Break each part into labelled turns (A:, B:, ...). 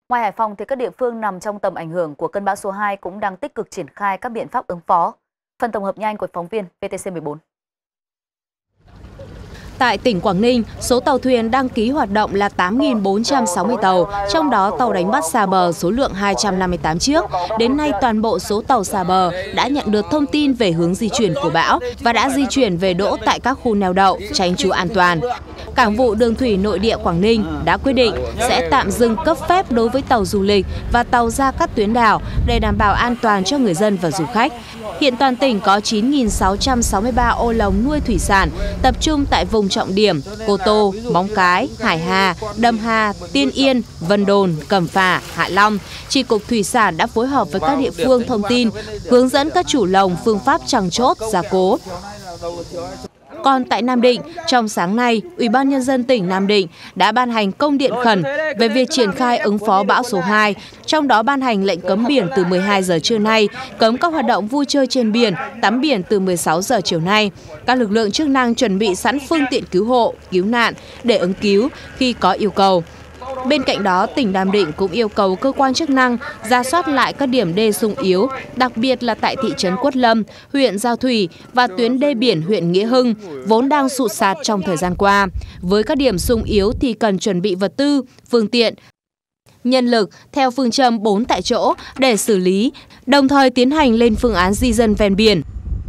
A: Ngoài Hải Phòng thì các địa phương nằm trong tầm ảnh hưởng của cơn bão số 2 cũng đang tích cực triển khai các biện pháp ứng phó. Phần tổng hợp nhanh của phóng viên VTC14.
B: Tại tỉnh Quảng Ninh, số tàu thuyền đăng ký hoạt động là 8.460 tàu, trong đó tàu đánh bắt xa bờ số lượng 258 chiếc. Đến nay, toàn bộ số tàu xa bờ đã nhận được thông tin về hướng di chuyển của bão và đã di chuyển về đỗ tại các khu neo đậu, tránh trú an toàn. Cảng vụ Đường thủy Nội địa Quảng Ninh đã quyết định sẽ tạm dừng cấp phép đối với tàu du lịch và tàu ra các tuyến đảo để đảm bảo an toàn cho người dân và du khách. Hiện toàn tỉnh có 9.663 ô lồng nuôi thủy sản, tập trung tại vùng trọng điểm Cô Tô, Móng Cái, Hải Hà, Đầm Hà, Tiên Yên, Vân Đồn, Cẩm Phả, Hạ Long. Chi cục Thủy sản đã phối hợp với các địa phương thông tin, hướng dẫn các chủ lồng phương pháp chằng chốt, gia cố. Còn tại Nam Định, trong sáng nay, Ủy ban Nhân dân tỉnh Nam Định đã ban hành công điện khẩn về việc triển khai ứng phó bão số 2, trong đó ban hành lệnh cấm biển từ 12 giờ trưa nay, cấm các hoạt động vui chơi trên biển, tắm biển từ 16 giờ chiều nay. Các lực lượng chức năng chuẩn bị sẵn phương tiện cứu hộ, cứu nạn để ứng cứu khi có yêu cầu. Bên cạnh đó, tỉnh Nam Định cũng yêu cầu cơ quan chức năng rà soát lại các điểm đê sung yếu, đặc biệt là tại thị trấn Quất Lâm, huyện Giao Thủy và tuyến đê biển huyện Nghĩa Hưng, vốn đang sụt sạt trong thời gian qua. Với các điểm sung yếu thì cần chuẩn bị vật tư, phương tiện, nhân lực theo phương châm 4 tại chỗ để xử lý, đồng thời tiến hành lên phương án di dân ven biển.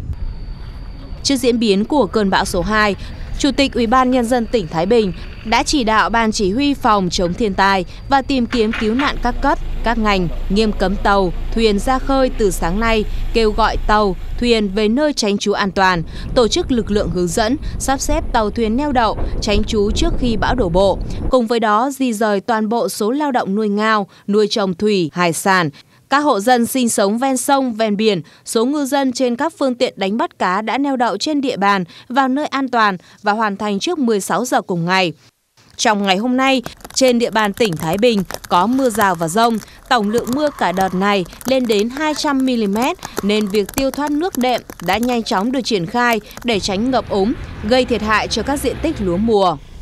B: Trước diễn biến của cơn bão số 2, Chủ tịch Ủy ban Nhân dân tỉnh Thái Bình đã chỉ đạo Ban Chỉ huy phòng chống thiên tai và tìm kiếm cứu nạn các cấp, các ngành nghiêm cấm tàu, thuyền ra khơi từ sáng nay, kêu gọi tàu, thuyền về nơi tránh trú an toàn, tổ chức lực lượng hướng dẫn, sắp xếp tàu thuyền neo đậu, tránh trú trước khi bão đổ bộ. Cùng với đó, di rời toàn bộ số lao động nuôi ngao, nuôi trồng thủy, hải sản, các hộ dân sinh sống ven sông, ven biển, số ngư dân trên các phương tiện đánh bắt cá đã neo đậu trên địa bàn vào nơi an toàn và hoàn thành trước 16 giờ cùng ngày. Trong ngày hôm nay, trên địa bàn tỉnh Thái Bình có mưa rào và dông, tổng lượng mưa cả đợt này lên đến 200 mm nên việc tiêu thoát nước đệm đã nhanh chóng được triển khai để tránh ngập úng, gây thiệt hại cho các diện tích lúa mùa.